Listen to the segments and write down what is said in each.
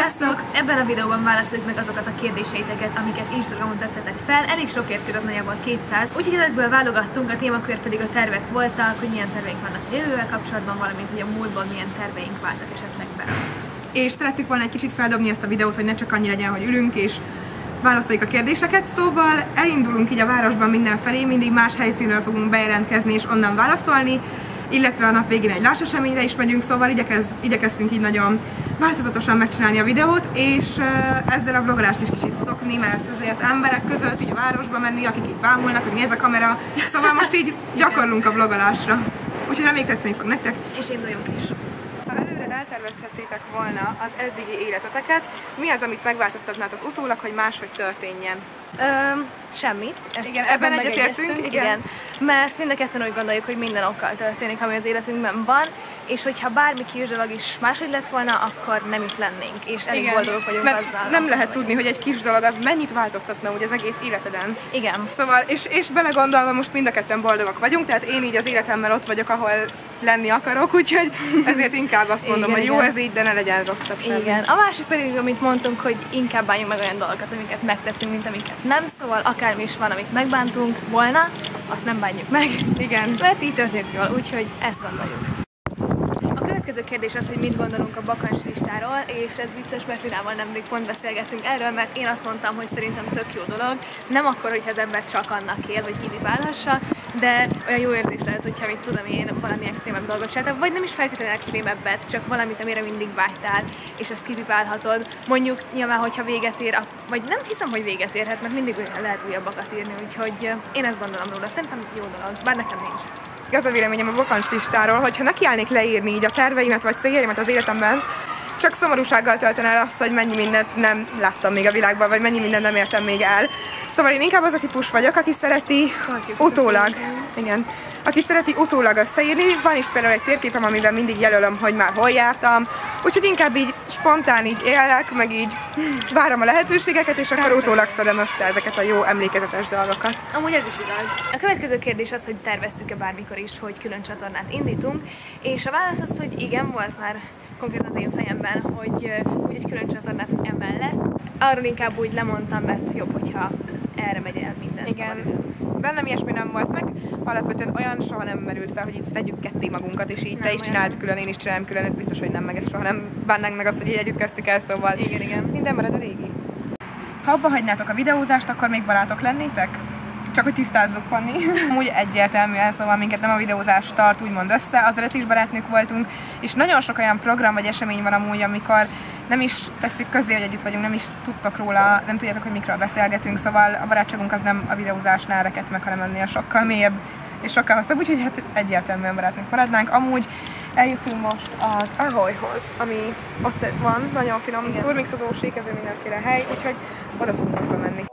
Sziasztok! Ebben a videóban válaszoljuk meg azokat a kérdéseiteket, amiket Instagramon tettetek fel. Elég sok érkezett, nagyjából 200. Úgyhogy ezekből válogattunk, a témakör pedig a tervek voltak, hogy milyen terveink vannak a jövővel kapcsolatban, valamint hogy a múltban milyen terveink váltak esetleg be. És szerettük volna egy kicsit feldobni ezt a videót, hogy ne csak annyi legyen, hogy ülünk és válaszoljuk a kérdéseket, szóval elindulunk így a városban mindenfelé, mindig más helyszínről fogunk bejelentkezni és onnan válaszolni, illetve a nap végén egy lárseseményre is megyünk, szóval igyekeztünk így nagyon változatosan megcsinálni a videót, és ezzel a vlogolást is kicsit szokni, mert azért emberek között így a városba menni, akik így bámulnak, hogy mi ez a kamera, szóval most így gyakorlunk a vlogolásra. Úgyhogy reméljük tetszeni fog nektek. És induljunk is. Ha előre eltervezhettétek volna az eddigi életeteket, mi az, amit megváltoztatnátok utólag, hogy máshogy történjen? Semmit. Igen, ebben egyetértünk, igen. Mert mind a ketten úgy gondoljuk, hogy minden okkal történik, ami az életünkben van, és hogyha bármi kis dolog is máshogy lett volna, akkor nem itt lennénk, és elég boldogok vagyunk azzal. Nem lehet tudni, hogy egy kis dolog az mennyit változtatna úgy az egész életeden. Igen. Szóval, és belegondolva most mind a ketten boldogok vagyunk, tehát én így az életemmel ott vagyok, ahol lenni akarok, úgyhogy ezért inkább azt mondom, hogy jó ez így, de ne legyen rosszabb semmi. Igen. A másik pedig, amit mondtunk, hogy inkább bánjunk meg olyan dolgokat, amiket megtettünk, mint amiket nem, szóval akármi is van, amit megbántunk volna, azt nem bánjuk meg. Igen. Mert így történik jól, úgyhogy ezt gondoljuk. A következő kérdés az, hogy mit gondolunk a bakancs listáról, és ez vicces, mert Linával nemrég pont beszélgettünk erről, mert én azt mondtam, hogy szerintem tök jó dolog. Nem akkor, hogyha az ember csak annak él, hogy kiválhassa, de olyan jó érzés lehet, hogyha mit tudom én, valami extrémebb dolgot csináltam, vagy nem is feltétlenül extrémebbet, csak valamit, amire mindig vágytál, és ezt kiválhatod. Mondjuk nyilván, hogyha véget ér, vagy nem hiszem, hogy véget érhet, mert mindig lehet újabbakat írni, úgyhogy én ezt gondolom róla, szerintem jó dolog, bár nekem nincs. Az a véleményem a bakancs listáról, hogyha nekiállnék leírni így a terveimet vagy céljaimat az életemben, csak szomorúsággal töltene el azt, hogy mennyi mindent nem láttam még a világban, vagy mennyi mindent nem értem még el. Szóval én inkább az a típus vagyok, aki szereti utólag összeírni. Van is például egy térképem, amiben mindig jelölöm, hogy már hol jártam, úgyhogy inkább így spontán így élek, meg így várom a lehetőségeket, és akkor utólag szedem össze ezeket a jó emlékezetes dolgokat. Amúgy ez is igaz. A következő kérdés az, hogy terveztük-e bármikor is, hogy külön csatornát indítunk, és a válasz az, hogy igen, volt már konkrétan az én fejemben, hogy egy külön csatornát emellett. Arról inkább úgy lemondtam, mert jobb, hogyha erre megy el minden. Igen. Bennem ilyesmi nem volt meg, alapvetően olyan soha nem merült fel, hogy itt tegyük ketté magunkat, és így te is csináld külön, én is csinálom külön, ez biztos, hogy nem, meg ez soha nem bánnánk meg azt, hogy így együtt kezdtük el, szóval igen. Minden marad a régi. Ha abba hagynátok a videózást, akkor még barátok lennétek? Csak hogy tisztázzuk, Panni. Úgy egyértelműen, szóval minket nem a videózás tart úgymond össze, azelőtt is barátnők voltunk, és nagyon sok olyan program vagy esemény van amúgy, amikor nem is tesszük közzé, hogy együtt vagyunk, nem is tudtok róla, nem tudjátok, hogy mikről beszélgetünk, szóval a barátságunk az nem a videózásnál rekedt meg, hanem ennél sokkal mélyebb és sokkal hosszabb, úgyhogy hát egyértelműen barátnők maradnánk. Amúgy eljutunk most az Ahoyhoz, ami ott van, nagyon finom turmixozó, sékező, mindenféle hely, úgyhogy oda fogunk bemenni.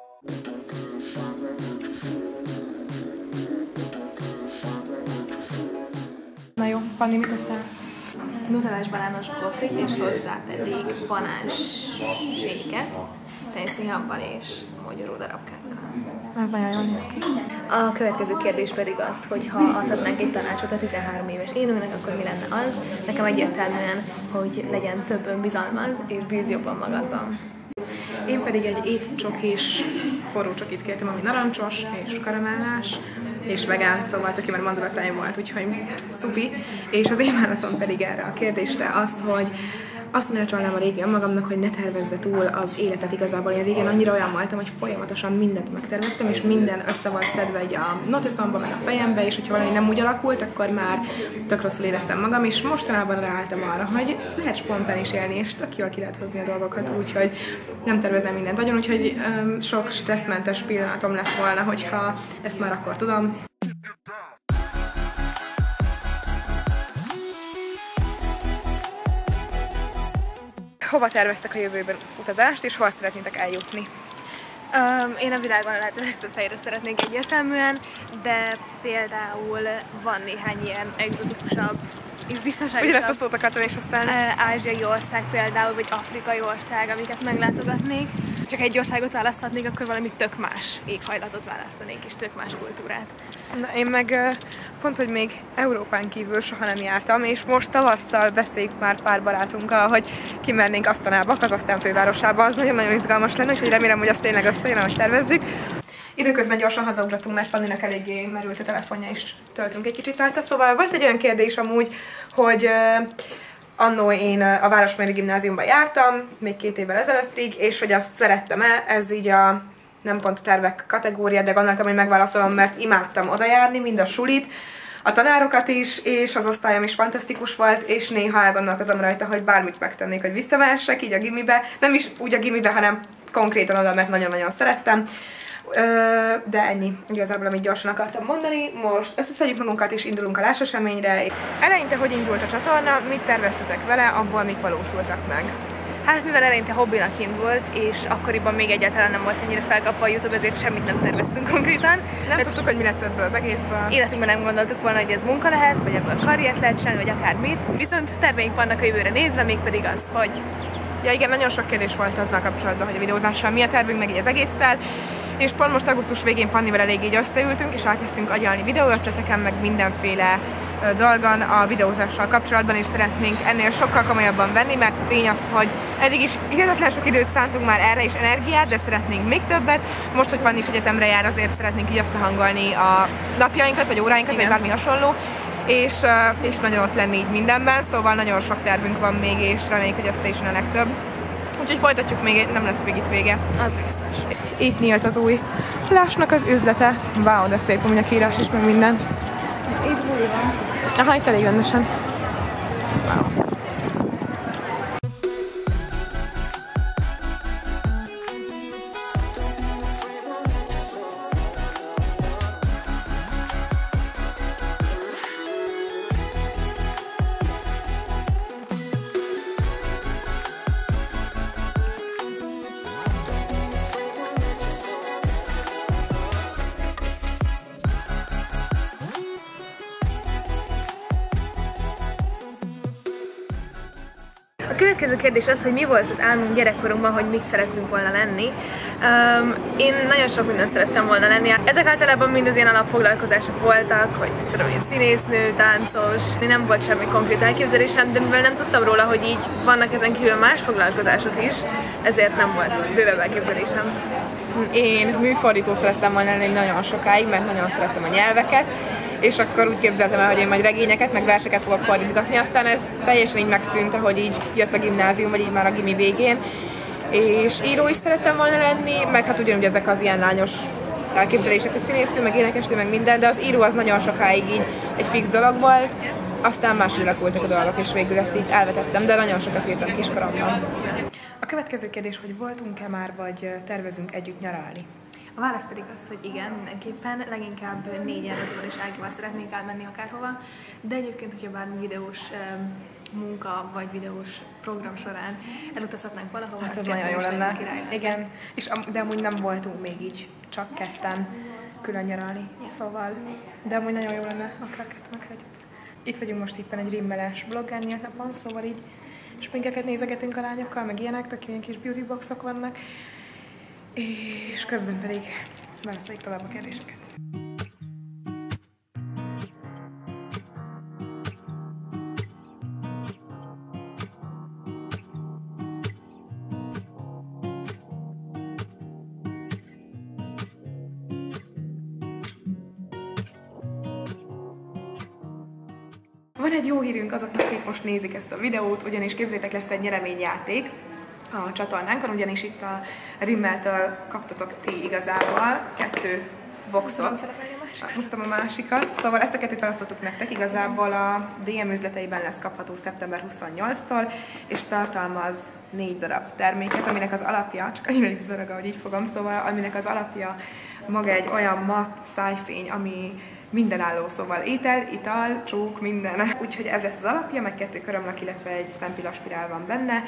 Na jó, Panni, mit tesztel? Nutellás banános gofrit, és hozzá pedig banás séket, tejszínhabbal és magyaró darabkákkal. Ez nagyon jól néz ki. A következő kérdés pedig az, hogy ha adhatnánk egy tanácsot a 13 éves énőnek, akkor mi lenne az? Nekem egyértelműen, hogy legyen több önbizalmad, és bízz jobban magadban. Én pedig egy étcsokis forró csokit kértem, ami narancsos és karamellás, és vegán, szóval tök már mandulatáim volt, úgyhogy szupi. És az én válaszom pedig erre a kérdésre az, hogy azt tanácsolnám a régi önmagamnak, hogy ne tervezze túl az életet igazából. Én régen annyira olyan voltam, hogy folyamatosan mindent megterveztem, és minden össze volt szedve így a notiszomba, meg a fejembe, és hogyha valami nem úgy alakult, akkor már tök rosszul éreztem magam, és mostanában ráálltam arra, hogy lehet spontán is élni, és tök jól ki lehet hozni a dolgokat, úgyhogy nem tervezem mindent agyon, úgyhogy sok stresszmentes pillanatom lett volna, hogyha ezt már akkor tudom. Hova terveztek a jövőben utazást, és hova szeretnétek eljutni? Én a világon a lehető legtöbb helyre szeretnék egyértelműen, de például van néhány ilyen egzotikusabb és biztonságosabb. Ugyanezt a szót akartam is használni. Ázsiai ország például, vagy afrikai ország, amiket meglátogatnék. csak egy országot választhatnék, akkor valami tök más éghajlatot választanék, és tök más kultúrát. Na, én meg pont, hogy még Európán kívül soha nem jártam, és most tavasszal beszéljük már pár barátunkkal, hogy kimennénk Asztanába, Kazahsztán fővárosába, az nagyon-nagyon izgalmas lenne, úgyhogy remélem, hogy azt tényleg összejön, ahogy tervezzük. Időközben gyorsan hazaugratunk, mert Panninak eléggé merült a telefonja, és töltünk egy kicsit rajta. Szóval volt egy olyan kérdés amúgy, hogy annó én a Városmajori Gimnáziumban jártam, még 2 évvel ezelőttig, és hogy azt szerettem-e, ez így a nem pont a tervek kategória, de gondoltam, hogy megválaszolom, mert imádtam oda járni, mind a sulit, a tanárokat is, és az osztályom is fantasztikus volt, és néha elgondolkozom rajta, hogy bármit megtennék, hogy visszamehessek így a gimibe, nem is úgy a gimibe, hanem konkrétan oda, mert nagyon-nagyon szerettem. De ennyi, igazából, amit gyorsan akartam mondani. Most összeszedjük magunkat és indulunk a láseseményre. Eleinte hogy indult a csatorna, mit terveztetek vele, abból mik valósultak meg? Hát mivel eleinte hobbinak indult, és akkoriban még egyáltalán nem volt ennyire felkapva a YouTube, ezért semmit nem terveztünk konkrétan. Nem tudtuk, hogy mi lesz ebből az egészből. Életünkben nem gondoltuk volna, hogy ez munka lehet, vagy ebből karriert lehet csinálni, vagy akármit. Viszont terveink vannak a jövőre nézve, mégpedig az, hogy... Ja igen, nagyon sok kérdés volt azzal kapcsolatban, hogy a videózással mi a tervünk, meg így az egésszel. És pont most augusztus végén Pannival elég így összeültünk, és elkezdtünk agyalni videóötleteken, meg mindenféle dolgon a videózással kapcsolatban, és szeretnénk ennél sokkal komolyabban venni, mert a tény az, hogy eddig is hihetetlen sok időt szántunk már erre is energiát, de szeretnénk még többet. Most, hogy Panni is egyetemre jár, azért szeretnénk így összehangolni a napjainkat, vagy óráinkat, vagy bármi hasonló, és nagyon ott lenni így mindenben, szóval nagyon sok tervünk van még, és reméljük, hogy össze is jön a legtöbb. Úgyhogy folytatjuk még, nem lesz még itt vége. Az biztos. Itt nyílt az új Lásnak az üzlete. Wow, de szép, amúgy a kiírás is, meg minden. Itt buli van. Aha, itt elég rendesen. Wow. A következő kérdés az, hogy mi volt az álmunk gyerekkorunkban, hogy mit szerettünk volna lenni. Én nagyon sok mindent szerettem volna lenni. Ezek általában mind az ilyen alapfoglalkozások voltak, hogy tudom én, színésznő, táncos. Nem volt semmi konkrét elképzelésem, de mivel nem tudtam róla, hogy így vannak ezen kívül más foglalkozások is, ezért nem volt bővebb elképzelésem. Én műfordító szerettem volna lenni nagyon sokáig, mert nagyon szerettem a nyelveket, és akkor úgy képzeltem el, hogy én majd regényeket, meg verseket fogok fordítgatni, aztán ez teljesen így megszűnt, ahogy így jött a gimnázium, vagy így már a gimi végén. És író is szerettem volna lenni, meg hát ugyanúgy ezek az ilyen lányos elképzelések, a színésznő, meg énekesnő, meg minden, de az író az nagyon sokáig így egy fix dolog volt, aztán máshogy alakultak a dolgok, és végül ezt így elvetettem, de nagyon sokat írtam kiskoromban. A következő kérdés, hogy voltunk-e már, vagy tervezünk együtt nyaralni? A válasz pedig az, hogy igen, mindenképpen, leginkább 4-en Rozival és Ágival szeretnék elmenni akárhova, de egyébként, hogyha bármi videós munka vagy videós program során elutazhatnánk valahova, hát ez nagyon jó lenne. Igen, és de amúgy nem voltunk még így csak ketten külön nyaralni, szóval, de amúgy nagyon jó lenne akár ketten, akár együtt. Itt vagyunk most éppen egy rimmeles bloggen nyílt napon, szóval így sminkeket nézegetünk a lányokkal, meg ilyenek, tök ilyen kis beauty boxok vannak, és közben pedig válaszoljuk tovább a kérdéseket. Van egy jó hírünk azoknak, akik most nézik ezt a videót, ugyanis képzétek, lesz egy nyereményjáték a csatornánkon, ugyanis itt a Rimmeltől kaptatok ti igazából 2 boxot. Mutatom a másikat. Szóval ezt a 2-t választottuk nektek, igazából a DM üzleteiben lesz kapható szeptember 28-tól, és tartalmaz 4 darab terméket, aminek az alapja, csak annyira itt daraga, hogy így fogom, szóval aminek az alapja maga egy olyan matt szájfény, ami mindenálló, szóval étel, ital, csók, minden. Úgyhogy ez lesz az alapja, meg 2 körömlak, illetve egy sztempilaspirál van benne,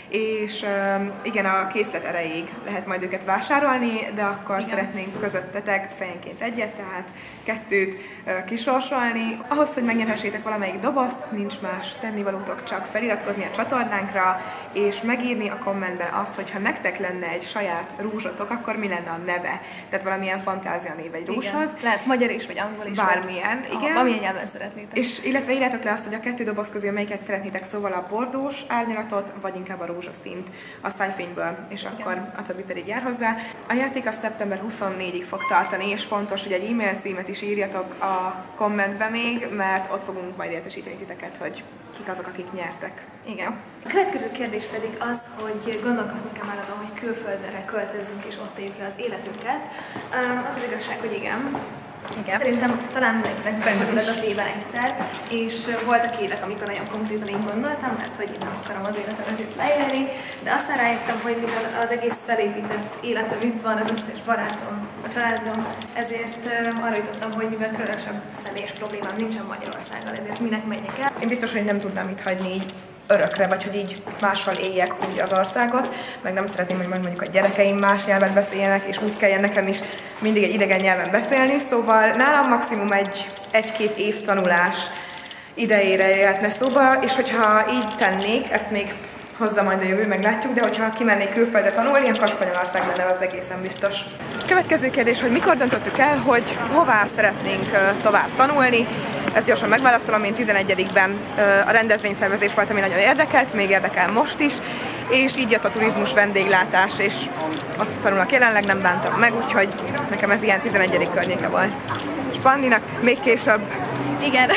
és igen, a készlet erejéig lehet majd őket vásárolni, de akkor szeretnénk közöttetek fejenként egyet, tehát 2 kisorsolni. Ahhoz, hogy megnyerhessétek valamelyik dobozt, nincs más tennivalótok, csak feliratkozni a csatornánkra, és megírni a kommentben azt, hogy ha nektek lenne egy saját rúzsotok, akkor mi lenne a neve. Tehát valamilyen fantázia név egy rúzshoz. Lehet magyar is, vagy angol is. Bármilyen, igen. Valamilyen nyelven szeretnétek. És illetve írjátok le azt, hogy a 2 doboz közül melyiket szeretnétek, szóval a bordós árnyalatot, vagy inkább a rózsaszínt a szájfényből, és akkor a többi pedig jár hozzá. A játék a szeptember 24-ig fog tartani, és fontos, hogy egy e-mail címet is írjatok a kommentbe még, mert ott fogunk majd értesíteni titeket, hogy kik azok, akik nyertek. Igen. A következő kérdés pedig az, hogy gondolkozunk-e már azon, hogy külföldre költözzünk és ott éljük le az életünket. Az igazság, hogy igen. Szerintem talán mindenkinek ez az éven egyszer, és voltak évek, amikor nagyon konkrétan így gondoltam, mert hogy én nem akarom az életemet itt leélni, de aztán rájöttem, hogy mivel az egész felépített életem itt van, az összes barátom, a családom, ezért arra jutottam, hogy mivel különösebb személyes problémám nincsen Magyarországgal, ezért minek menjek el. Én biztos, hogy nem tudnám itt hagyni így örökre, vagy hogy így máshol éljek úgy az országot, meg nem szeretném, hogy mondjuk a gyerekeim más nyelven beszéljenek, és úgy kelljen nekem is mindig egy idegen nyelven beszélni, szóval nálam maximum egy-két év tanulás idejére jöhetne szóba, és hogyha így tennék, ezt még hozza majd a jövő, meglátjuk, de hogyha kimennék külföldre tanulni, akkor Spanyolország lenne, az egészen biztos. Következő kérdés, hogy mikor döntöttük el, hogy hová szeretnénk tovább tanulni. Ezt gyorsan megválaszolom, én 11-ben a rendezvényszervezés volt, ami nagyon érdekelt, még érdekel most is, és így jött a turizmus, vendéglátás, és ott tanulok jelenleg, nem bántam meg, úgyhogy nekem ez ilyen 11. környéke volt. És Pandinak még később. Igen.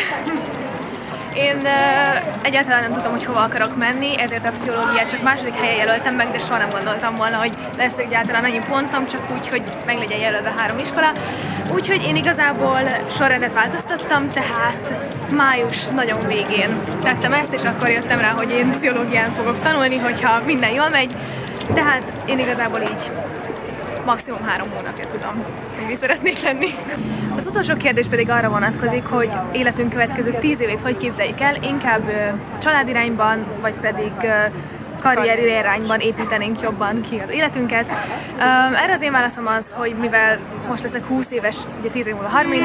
Én egyáltalán nem tudtam, hogy hova akarok menni, ezért a pszichológiát csak második helyen jelöltem meg, de soha nem gondoltam volna, hogy lesz egyáltalán annyi pontom, csak úgy, hogy meg legyen jelölve 3 iskola. Úgyhogy én igazából sorrendet változtattam, tehát május nagyon végén tettem ezt, és akkor jöttem rá, hogy én pszichológián fogok tanulni, hogyha minden jól megy. Tehát én igazából így maximum 3 hónapja tudom, hogy mi szeretnék lenni. Az utolsó kérdés pedig arra vonatkozik, hogy életünk következő 10 évét hogy képzeljük el, inkább családirányban, vagy pedig karrierirányban építenénk jobban ki az életünket. Erre az én válaszom az, hogy mivel most leszek 20 éves, ugye 10 év múlva 30,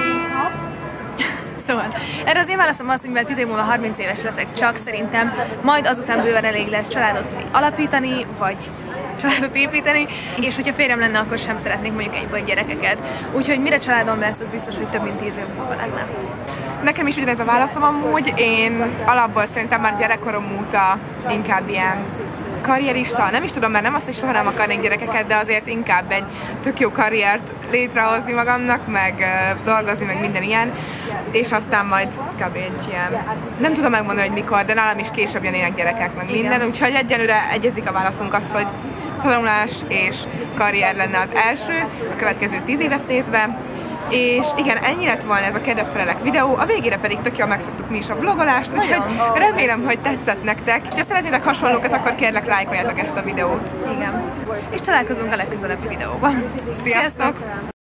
szóval, erre az én válaszom az, hogy mivel 10 év múlva 30 éves leszek, csak szerintem majd azután bőven elég lesz családot alapítani, vagy családot építeni, és hogyha férjem lenne, akkor sem szeretnék mondjuk egyből gyerekeket. Úgyhogy mire családom lesz, az biztos, hogy több mint 10 év múlva lenne. Nekem is ugyanez a válaszom amúgy, én alapból szerintem már gyerekkorom óta inkább ilyen karrierista, nem is tudom, mert nem azt, hogy soha nem akarnék gyerekeket, de azért inkább egy tök jó karriert létrehozni magamnak, meg dolgozni, meg minden ilyen, és aztán majd kb. Egy ilyen, nem tudom megmondani, hogy mikor, de nálam is később jönnének gyerekek, meg minden, úgyhogy egyelőre egyezik a válaszunk az, hogy tanulás és karrier lenne az első, a következő 10 évet nézve. És igen, ennyi lett volna ez a kérdezfelelek videó, a végére pedig tök jól megszoktuk mi is a vlogolást, úgyhogy remélem, hogy tetszett nektek, és ha szeretnétek hasonlókat, akkor kérlek lájkoljátok ezt a videót. Igen. És találkozunk a legközelebbi videóban. Sziasztok!